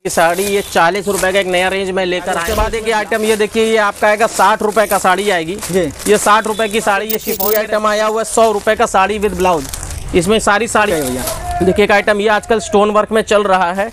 साड़ी ये 40 रुपए का एक नया रेंज में लेकर आया। उसके बाद एक आइटम ये देखिए, ये आपका आएगा 60 रुपए का साड़ी आएगी ये 60 रुपए की साड़ी। ये शिफॉन आइटम आया हुआ है 100 रुपए का साड़ी विद ब्लाउज। इसमें सारी साड़ी भैया देखिए एक आइटम ये आजकल स्टोन वर्क में चल रहा है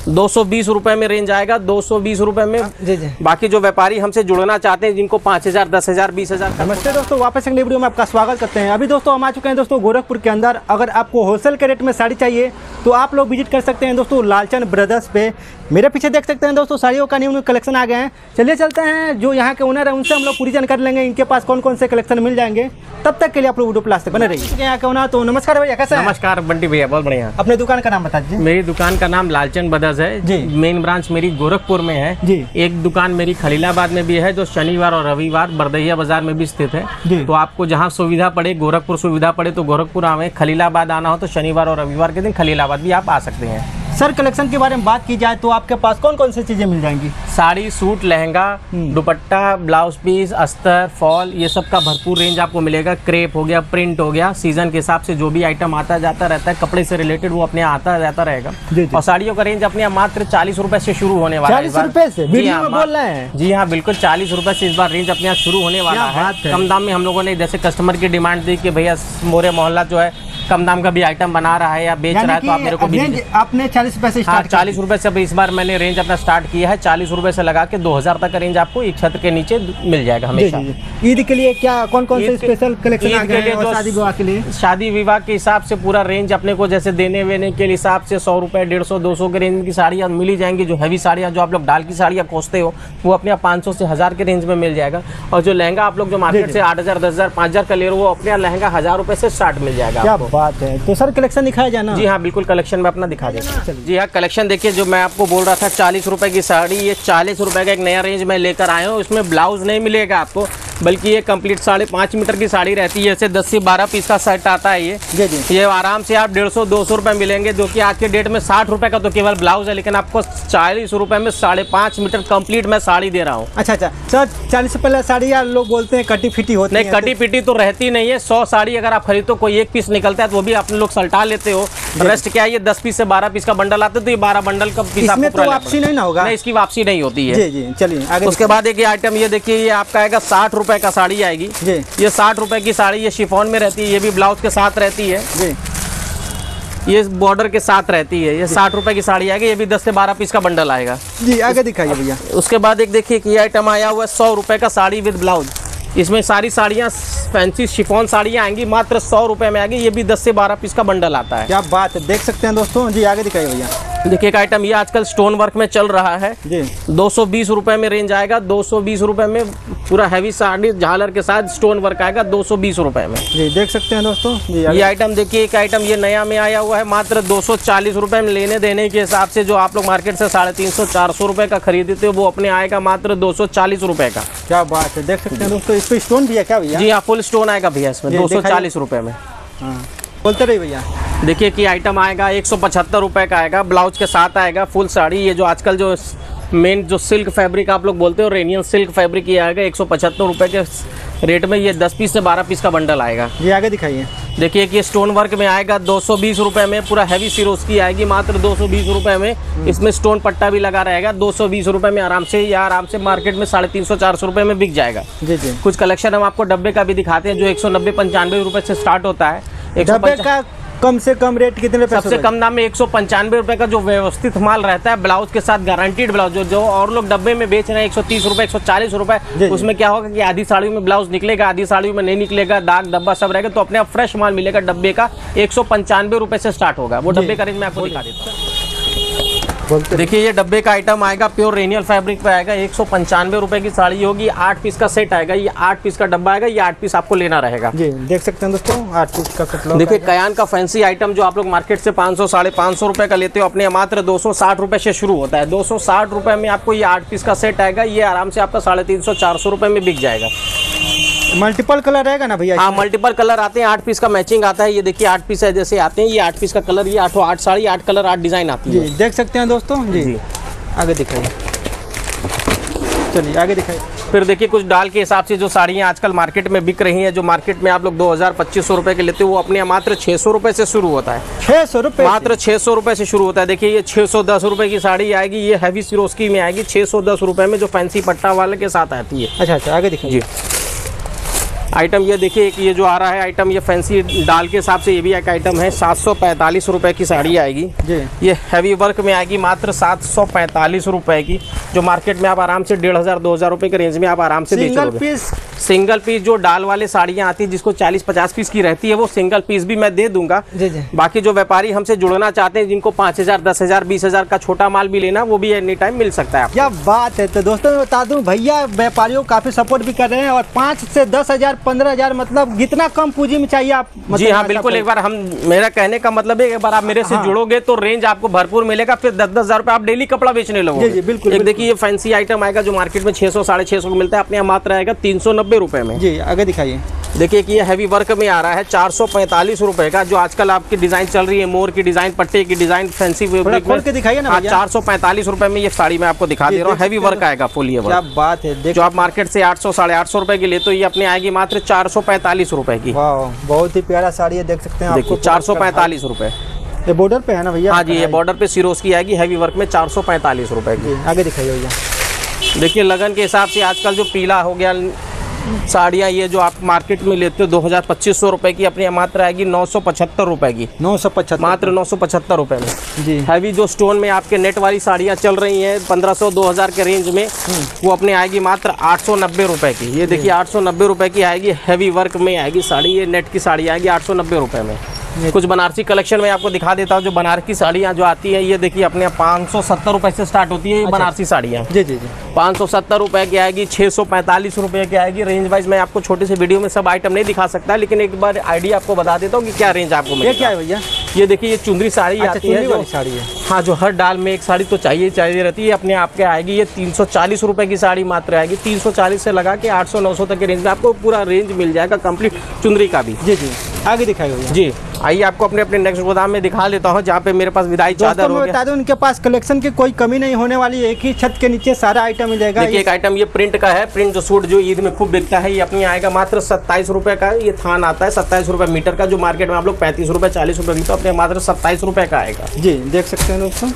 220 रुपए में रेंज आएगा, 220 रुपए में। जी। बाकी जो व्यापारी हमसे जुड़ना चाहते हैं जिनको 5000, 10,000, 20,000। नमस्ते दोस्तों, वापस अगले वीडियो में आपका स्वागत करते हैं। अभी दोस्तों हम आ चुके हैं दोस्तों गोरखपुर के अंदर। अगर आपको होलसेल के रेट में साड़ी चाहिए तो आप लोग विजिट कर सकते हैं दोस्तों लालचंद ब्रदर्स पे। मेरे पीछे देख सकते हैं दोस्तों साड़ियों का न्यू कलेक्शन आ गए हैं। चलिए चलते हैं, जो यहाँ के ओनर है उनसे हम लोग पूरी जानकारी लेंगे इनके पास कौन कौन से कलेक्शन मिल जाएंगे। तब तक के लिए आप लोग वीडियो प्लास बने रहिए। यहाँ के ओनर तो नमस्कार भैया, कैसे हैं? नमस्कार बंटी भैया, बहुत बढ़िया। अपने दुकान का नाम बता दीजिए। मेरी दुकान का नाम लालचंद ब्रदर्स है जी। मेन ब्रांच मेरी गोरखपुर में है जी। एक दुकान मेरी खलीलाबाद में भी है जो शनिवार और रविवार बरदहिया बाजार में भी स्थित है। तो आपको जहाँ सुविधा पड़े, गोरखपुर सुविधा पड़े तो गोरखपुर आवे, खलीलाबाद आना हो तो शनिवार और रविवार के दिन खलीलाबाद भी आप आ सकते हैं। सर कलेक्शन के बारे में बात की जाए तो आपके पास कौन कौन सी चीजें मिल जाएंगी? Sari, suit, lehenga, dupatta, blouse piece, अस्तर, फॉल, ये सब का भरपूर रेंज आपको मिलेगा। क्रेप हो गया, प्रिंट हो गया, सीजन के हिसाब से जो भी आइटम आता जाता रहता है कपड़े से रिलेटेड वो अपने आता जाता रहेगा। और साड़ियों का रेंज अपने मात्र 40 रुपए से शुरू होने वाला है। 40 रुपए से वीडियो में बोल रहे हैं? जी हाँ, बिल्कुल 40 रुपए से इस बार रेंज अपने यहाँ शुरू होने वाला है। कम दाम में हम लोगों ने जैसे कस्टमर की डिमांड दी कि भैया मोरे मोहल्ला जो है कम दाम का भी आइटम बना रहा है या बेच रहा है तो आप मेरे को आपने 40 रुपए से स्टार्ट 40 रुपए से इस बार मैंने रेंज अपना स्टार्ट किया है। 40 रुपए से लगा के 2000 तक का रेंज आपको एक छत के नीचे मिल जाएगा हमेशा। ईद के लिए क्या कौन कौन से स्पेशल कलेक्शन आ गए हैं और शादी विवाह के लिए? शादी विवाह के हिसाब से पूरा रेंज अपने को जैसे देने वेने के हिसाब से 100 रुपए, 150, 200 के रेंज की साड़ियाँ मिल ही जाएंगी। जो हैवी साड़ियाँ जो आप लोग डाल की साड़ियाँ खोजते हो वो अपने 500 से 1000 के रेंज में मिल जाएगा। और जो लहंगा आप लोग जो मार्केट से 8000, 10,000, 5000 का ले रहे हो वो अपने लहंगा 1000 रुपए से स्टार्ट मिल जाएगा। क्या बात है। तो सर कलेक्शन दिखाया जाना? जी हाँ, बिल्कुल कलेक्शन में अपना दिखा देगा। जी हाँ, कलेक्शन देखिए, जो मैं आपको बोल रहा था 40 रुपए की साड़ी, ये 40 रुपए का एक नया रेंज में लेकर आया हूँ। इसमें ब्लाउज नहीं मिलेगा आपको, बल्कि ये कंप्लीट 5.5 मीटर की साड़ी रहती है। ऐसे 10 से 12 पीस का सेट आता है ये आराम से आप 150, 200 रुपए मिलेंगे। जो कि आज के डेट में 60 रुपए का तो केवल ब्लाउज है, लेकिन आपको 40 रुपए में 5.5 मीटर कंप्लीट मैं साड़ी दे रहा हूँ। अच्छा सर, 40 रुपए पहले साड़ी यार लोग बोलते हैं कटी फिटी होती है। नहीं, कटी फिटी तो रहती नहीं है। 100 साड़ी अगर आप खरीदो कोई एक पीस निकलता है तो वो भी आप लोग सल्टा लेते हो। रेस्ट क्या है, ये 10 पीस से 12 पीस का बंडल आते तो ये 12 बंडल का पीस आपको तो वापसी नहीं ना होगा? नहीं, इसकी वापसी नहीं होती है। जी, चलिए आगे। उसके बाद एक आइटम ये देखिए, ये आपका आएगा 60 रुपए का साड़ी आएगी ये 60 रुपए की साड़ी। ये शिफॉन में रहती है, ये भी ब्लाउज के साथ रहती है जी। ये बॉर्डर के साथ रहती है। ये 60 रुपए की साड़ी आएगी, ये भी 10 से 12 पीस का बंडल आएगा जी। आगे दिखाइए भैया। उसके बाद एक देखिए कि ये आइटम आया हुआ है 100 रुपए का साड़ी विद ब्लाउज। इसमें सारी साड़ियाँ फैंसी शिफॉन साड़ियाँ आएंगी, मात्र 100 रुपए में आएगी। ये भी 10 से 12 पीस का बंडल आता है। क्या बात है, देख सकते हैं दोस्तों जी। आगे दिखाइए भैया। देखिए एक आइटम ये आजकल स्टोन वर्क में चल रहा है 220 रुपए में रेंज आएगा। 220 रुपए में पूरा हैवी साड़ी झालर के साथ स्टोन वर्क आएगा 220 रुपए में जी। देख सकते हैं दोस्तों जी। ये आइटम देखिए, एक आइटम ये नया में आया हुआ है मात्र 240 रुपए में। लेने देने के हिसाब से जो आप लोग मार्केट से 350, 400 रुपए का खरीदते हो वो अपने आएगा मात्र 240 रुपए का। क्या बात है, देख सकते हैं दोस्तों। इस पे स्टोन भी है क्या भैया? जी हाँ, फुल स्टोन आएगा भैया इसमें 240 रुपए में। बोलते रहिए भैया। देखिए कि आइटम आएगा 175 रुपए का आएगा, ब्लाउज के साथ आएगा फुल साड़ी। ये जो आजकल जो मेन जो सिल्क फैब्रिक आप लोग बोलते हो, रेनियन सिल्क फैब्रिक, ये आएगा 175 रुपए के रेट में। ये 10 पीस से 12 पीस का बंडल आएगा। ये आगे दिखाइए। देखिए कि ये स्टोन वर्क में आएगा 220 रुपए में। पूरा हैवी सिरोज की आएगी मात्र 220 रुपए में। इसमें स्टोन पट्टा भी लगा रहेगा 220 रुपए में। आराम से मार्केट में 350, 400 रुपए में बिक जाएगा जी। कुछ कलेक्शन हम आपको डब्बे का भी दिखाते हैं जो 190, 95 रुपए से स्टार्ट होता है। डब्बे का कम से कम रेट कितने? सबसे कम दाम में 195 रुपए का जो व्यवस्थित माल रहता है ब्लाउज के साथ, गारंटीड ब्लाउज। जो और लोग डब्बे में बेच रहे हैं 130 रुपए, 140 रुपए, उसमें क्या होगा कि आधी साड़ियों में ब्लाउज निकलेगा, आधी साड़ियों में नहीं निकलेगा, दाग धब्बा सब रहेगा। तो अपने आप फ्रेश माल मिलेगा। डब्बे का 195 रुपए से स्टार्ट होगा। वो डब्बे का रेंज मैं आपको दिखा देता हूँ। देखिए ये डब्बे का आइटम आएगा, प्योर रेनियल फैब्रिक पे आएगा। 195 रुपए की साड़ी होगी। 8 पीस का सेट आएगा। ये 8 पीस का डब्बा आएगा। ये 8 पीस आपको लेना रहेगा जी। देख सकते हैं दोस्तों 8 पीस का सेट। देखिए कयान का फैंसी आइटम जो आप लोग मार्केट से 500, 550 रुपए का लेते हो, अपने मात्र 260 रुपए से शुरू होता है। 260 रुपए में आपको ये 8 पीस का सेट आएगा। ये आराम से आपका 350, 400 रुपए में बिक जाएगा। मल्टीपल कलर रहेगा ना भैया? हाँ, मल्टीपल कलर आते हैं। 8 पीस का मैचिंग आता है। ये देखिए 8 पीस है जैसे आते हैं। ये 8 पीस का कलर, ये 8 साड़ी, 8 कलर, 8 डिजाइन आती है। देख सकते हैं दोस्तों जी। आगे दिखाइए। चलिए आगे दिखाइए। फिर देखिए कुछ डाल के हिसाब से जो साड़ियाँ आजकल मार्केट में बिक रही हैं, जो मार्केट में आप लोग 2000-2500 रुपए के लेते हो, वो अपने यहाँ मात्र 600 रुपए से शुरू होता है। 600 रुपये मात्र 600 रुपए से शुरू होता है। देखिए ये 610 रुपए की साड़ी आएगी, ये हैवी सिरोस्की में आएगी 610 रुपए में, जो फैंसी पट्टा वाले के साथ आती है। अच्छा आगे दिखाइए जी। आइटम ये देखिए, एक ये जो आ रहा है आइटम, ये फैंसी डाल के हिसाब से ये भी एक आइटम है। 745 रुपए की साड़ी आएगी जी। ये हैवी वर्क में आएगी मात्र 745 रुपए की, जो मार्केट में आप आराम से 1500-2000 रुपए के रेंज में आप आराम से बेच लोगे। सिंगल पीस जो डाल वाले साड़ियाँ आती है, जिसको 40-50 पीस की रहती है, वो सिंगल पीस भी मैं दे दूंगा। जी। बाकी जो व्यापारी हमसे जुड़ना चाहते हैं, जिनको 5000, 10,000, 20,000 का छोटा माल भी लेना, वो भी एनी टाइम मिल सकता है। क्या बात है। तो दोस्तों मैं बता दूं, भैया व्यापारियों को काफी सपोर्ट भी कर रहे हैं, और 5 से 10,000, 15,000 मतलब जितना कम पूंजी में चाहिए आप जी हाँ बिल्कुल। एक बार मेरा कहने का मतलब है, एक बार आप मेरे से जुड़ोगे तो रेंज आपको भरपूर मिलेगा, फिर 10,000 रुपए आप डेली कपड़ा बेचने लगोगे। जी बिल्कुल। एक देखिए ये फैंसी आइटम आएगा, जो मार्केट में 600-650 को मिलता है, अपने यहाँ मात्र आएगा 390 रुपए में। जी आगे दिखाइए। देखिए कि ये हैवी वर्क में आ रहा है 445 रुपए का, जो आजकल आपकी डिजाइन चल रही है, मोर की डिजाइन, पट्टे की डिजाइन, फैंसी खोल के दिखाइए ना। 445 रुपए में ये साड़ी मैं आपको दिखा दे रहा हूँ। हैवी वर्क आएगा फुल। ये क्या बात है। जो आप मार्केट से 800-850 रुपए की लेते हो, ये अपने आएगी मात्र 445 रुपए की। बहुत ही प्यारा साड़ी है, देख सकते हैं आपको। 445 रुपए। ये बॉर्डर पे है ना भैया? हाँ जी, ये बॉर्डर पे सिरोज की आएगी, हैवी वर्क में 445 रुपए की। आगे दिखाइए भैया। देखिए लगन के हिसाब से आजकल जो पीला हो गया साड़ियाँ, ये जो आप मार्केट में लेते हो 2000-2500 रुपए की, अपनी मात्र आएगी 975 रुपए की। 975 मात्र 975 रुपए में जी। हैवी जो स्टोन में आपके नेट वाली साड़ियाँ चल रही हैं 1500-2000 के रेंज में, वो अपने आएगी मात्र 890 रुपए की। ये देखिए 890 रुपए की आएगी, हैवी वर्क में आएगी साड़ी। ये नेट की साड़ी आएगी 890 रुपए में। कुछ बनारसी कलेक्शन में आपको दिखा देता हूँ। जो बनारसी की साड़ियाँ जो आती हैं, ये देखिए अपने 570 रुपए से स्टार्ट होती है ये बनारसी साड़ियाँ। जी जी जी। 570 रुपए की आएगी, 645 रुपए की आएगी। रेंज वाइज मैं आपको छोटे से वीडियो में सब आइटम नहीं दिखा सकता, लेकिन एक बार आइडिया आपको बता देता हूँ कि क्या रेंज आपको मिलेगा। ये क्या है भैया? ये देखिए ये चुंदरी साड़ी आती है, जो साड़ी है। हाँ, जो हर डाल में एक साड़ी तो चाहिए रहती है। अपने आप के आएगी ये 340 रुपए की साड़ी मात्र आएगी। 340 से लगा के 800-900 तक के रेंज में आपको पूरा रेंज मिल जाएगा, कंप्लीट चुंदरी का भी। जी जी आगे दिखाइए भैया। जी आइए आपको अपने अपने नेक्स्ट गोदाम में दिखा लेता हूँ, जहाँ पे मेरे पास विदाई चादर हो गया। बता दूं, उनके पास कलेक्शन की कोई कमी नहीं होने वाली है। एक ही छत के नीचे सारा आइटम मिल जाएगा। देखिए एक आइटम ये प्रिंट का है, प्रिंट जो सूट जो ईद में खूब बिकता है, ये अपने आएगा मात्र 27 रुपए का। ये थान आता है 27 रुपए मीटर का, जो मार्केट में आप लोग 35 रुपए 40 रुपए बिकता है, अपने मात्र 27 रुपए का आएगा। जी देख सकते हैं दोस्तों,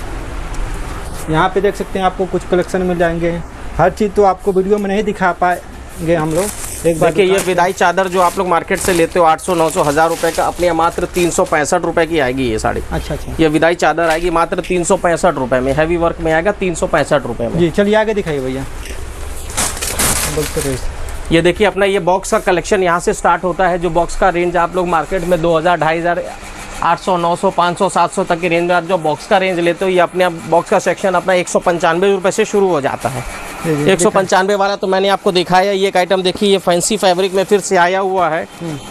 यहाँ पे देख सकते हैं आपको कुछ कलेक्शन मिल जाएंगे। हर चीज़ तो आपको वीडियो में नहीं दिखा पाएंगे हम लोग। एक बार देखिए ये विदाई चादर जो आप लोग मार्केट से लेते हो 800-900 1000 रुपए का, अपने मात्र 365 रुपए की आएगी ये साड़ी। अच्छा। ये विदाई चादर आएगी मात्र 365 रुपए में, हैवी वर्क में आएगा 365 रुपए में। जी चलिए आगे दिखाइए भैया। ये देखिए अपना ये बॉक्स का कलेक्शन यहाँ से स्टार्ट होता है। जो बॉक्स का रेंज आप लोग मार्केट में 2000, 2500, 800, 900, 500, 700 तक की रेंज में आप जो बॉक्स का रेंज लेते हो, ये अपने बॉक्स का सेक्शन अपना 195 रुपए से शुरू हो जाता है। 195 वाला तो मैंने आपको दिखाया। ये एक आइटम देखिए, ये फैंसी फैब्रिक में फिर से आया हुआ है,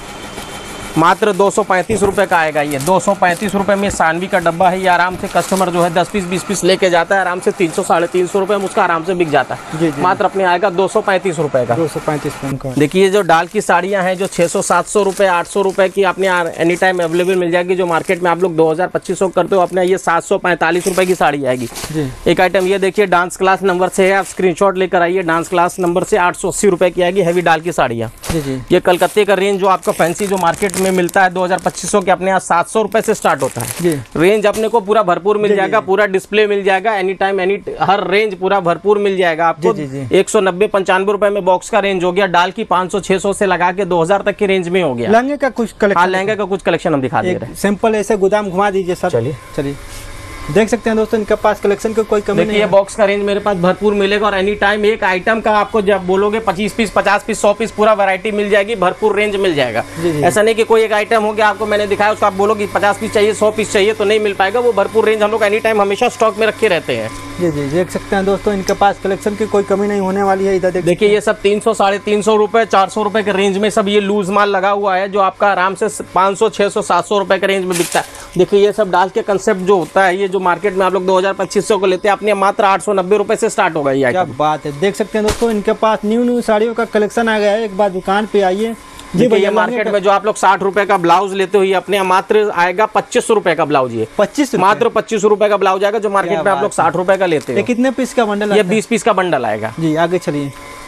मात्र 235 रुपए का आएगा। ये 235 रुपए में सानवी का डब्बा है। ये आराम से कस्टमर जो है 10 पीस 20 पीस लेके जाता है, आराम से 300-350 रुपए में उसका आराम से बिक जाता है। जी। मात्र अपने आएगा 235 रुपए का। 235 का। देखिए जो डाल की साड़ियाँ हैं, जो 600-700 रुपए 800 रुपए की अपने एनी टाइम अवेलेबल मिल जाएगी। जो मार्केट में आप लोग 2000-2500 करते हो, अपने ये 745 रुपए की साड़ी आएगी। एक आइटम ये देखिए डांस क्लास नंबर से है, आप स्क्रीनशॉट लेकर आइए। डांस क्लास नंबर से 880 रुपए की आएगी, हैवी डाल की साड़ियाँ। ये कलकत्ते का रेंज जो आपका फैंसी जो मार्केट में मिलता है 2000-2500 के, अपने यहाँ 700 रुपए से स्टार्ट होता है। रेंज अपने को पूरा भरपूर मिल जाएगा, पूरा डिस्प्ले मिल जाएगा, एनी टाइम हर रेंज पूरा भरपूर मिल जाएगा आपको। 190-95 रुपए में बॉक्स का रेंज हो गया। डाल की 500-600 से लगा के 2000 तक की रेंज में हो गया। लहंगे का कुछ कलेक्शन? हाँ, लहंगे का कुछ कलेक्शन हम दिखा दे रहे हैं। सिंपल ऐसे गोदाम घुमा दीजिए सर। चलिए देख सकते हैं दोस्तों, इनके पास कलेक्शन की कोई कमी नहीं है। ये बॉक्स का रेंज मेरे पास भरपूर मिलेगा, और एनी टाइम एक आइटम का आपको जब बोलोगे 25 पीस 50 पीस 100 पीस पूरा वैरायटी मिल जाएगी, भरपूर रेंज मिल जाएगा। ऐसा नहीं कि कोई एक आइटम हो गया आपको मैंने दिखाया, उसको आप बोलोगे 50 पीस चाहिए 100 पीस चाहिए, तो नहीं मिल पाएगा। वो भरपूर रेंज हम लोग एनी टाइम हमेशा स्टॉक में रखे रहते हैं। जी देख सकते हैं दोस्तों, इनके पास कलेक्शन की कोई कमी नहीं होने वाली है। इधर देखिए ये सब 300, 350 रुपए 400 रुपए के रेंज में सब ये लूज माल लगा हुआ है, जो आपका आराम से 500, 600, 700 रुपए के रेंज में बिकता है। देखिए ये सब डाल के कंसेप्ट जो होता है, ये जो मार्केट में आप लोग 2000-2500 को लेते हैं, अपने मात्र 890 रुपए से स्टार्ट होगा ये। क्या बात है। देख सकते हैं दोस्तों, इनके पास न्यू साड़ियों का कलेक्शन आ गया है। एक बार दुकान पे आइए। जी भैया, मार्केट में जो आप लोग 60 रुपए का ब्लाउज लेते हो, ये अपने मात्र आएगा 25 रुपए का ब्लाउज। ये 25 मात्र 25 रुपए का ब्लाउज आएगा, जो मार्केट में आप लोग 60 रुपए का लेते हैं। कितने पीस का बंडल? ये 20 पीस का बंडल आएगा। जी आगे चलिए।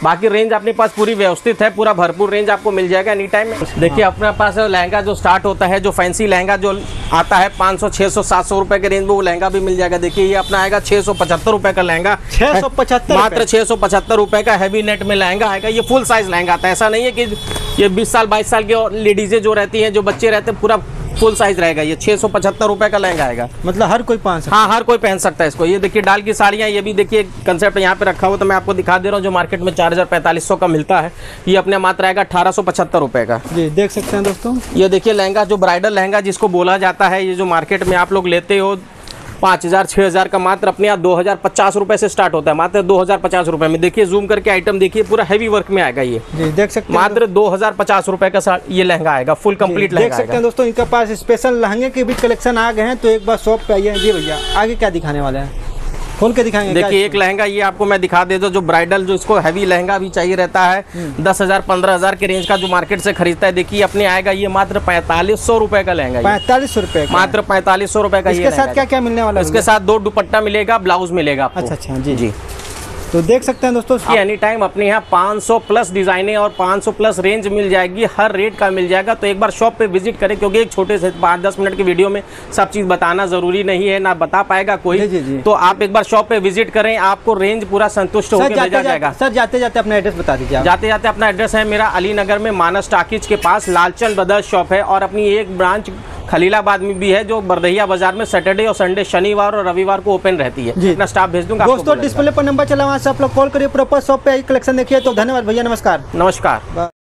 बाकी रेंज अपने पास पूरी व्यवस्थित है, पूरा भरपूर रेंज आपको मिल जाएगा एनी टाइम। देखिए अपने पास लहंगा जो स्टार्ट होता है, जो फैंसी लहंगा जो आता है 500, 600, 700 रुपए के रेंज में, वो लहंगा भी मिल जाएगा। देखिए ये अपना आएगा 675 रुपए का लहंगा, 675 मात्र 675 रुपए का हैवी नेट में लहंगा आएगा। ये फुल साइज लहंगा आता है, ऐसा नहीं है कि ये 20 साल 22 साल की लेडीजें जो रहती हैं, जो बच्चे रहते हैं, पूरा फुल साइज रहेगा। ये 675 रुपए का लहंगा आएगा, मतलब हर कोई पहन सकता है। हाँ, हर कोई पहन सकता है इसको। ये देखिए डाल की साड़ियाँ, ये भी देखिए कंसेप्ट यहाँ पे रखा हुआ, तो मैं आपको दिखा दे रहा हूँ। जो मार्केट में 4500 का मिलता है, ये अपने मात्र आएगा 1875 रुपए का। जी देख सकते हैं दोस्तों, ये देखिए लहंगा जो ब्राइडल लहंगा जिसको बोला जाता है, ये जो मार्केट में आप लोग लेते हो 5000, 6000 का, मात्र अपने यहाँ 2050 रुपए से स्टार्ट होता है, मात्र 2050 रुपए में। देखिए जूम करके आइटम देखिए, पूरा हैवी वर्क में आएगा ये। जी देख सकते हैं, मात्र 2050 रुपए का ये लहंगा आएगा, फुल कंप्लीट लहंगा। देख सकते हैं दोस्तों, इनके पास स्पेशल लहंगे के भी कलेक्शन आ गए हैं। तो एक बार शॉप पे आइए। जी भैया आगे क्या दिखाने वाले हैं, खोल के दिखाएंगे। देखिए एक लहंगा ये आपको मैं दिखा देता हूँ, जो ब्राइडल जो इसको हैवी लहंगा भी चाहिए रहता है, 10,000, 15,000 के रेंज का जो मार्केट से खरीदता है, देखिए अपने आएगा ये मात्र 4500 रुपए का लहंगा। 4500 रुपए, मात्र 4500 रुपए का। इसके साथ क्या क्या मिलने वाला है? इसके साथ 2 दुपट्टा मिलेगा, ब्लाउज मिलेगा आपको। अच्छा जी जी। तो देख सकते हैं दोस्तों, एनी टाइम अपने यहाँ 500 प्लस डिजाइने और 500 प्लस रेंज मिल जाएगी, हर रेट का मिल जाएगा। तो एक बार शॉप पे विजिट करें, क्योंकि एक छोटे से 5-10 मिनट की वीडियो में सब चीज़ बताना ज़रूरी नहीं है, ना बता पाएगा कोई। जी। तो आप एक बार शॉप पे विजिट करें, आपको रेंज पूरा संतुष्ट होकर भेजा जाएगा। सर जाते जाते अपना एड्रेस बता दीजिए। जाते जाते अपना एड्रेस है मेरा अली नगर में मानस टाकीज के पास लालचंद ब्रदर्स शॉप है, और अपनी एक ब्रांच खलीलाबाद में भी है, जो बरदहिया बाजार में सैटरडे और संडे, शनिवार और रविवार को ओपन रहती है। अपना स्टाफ भेज दूंगा दोस्तों। डिस्प्ले पर नंबर चला, वहाँ से आप लोग कॉल करिए, प्रॉपर शॉप पे कलेक्शन देखिए। तो धन्यवाद भैया, नमस्कार। नमस्कार।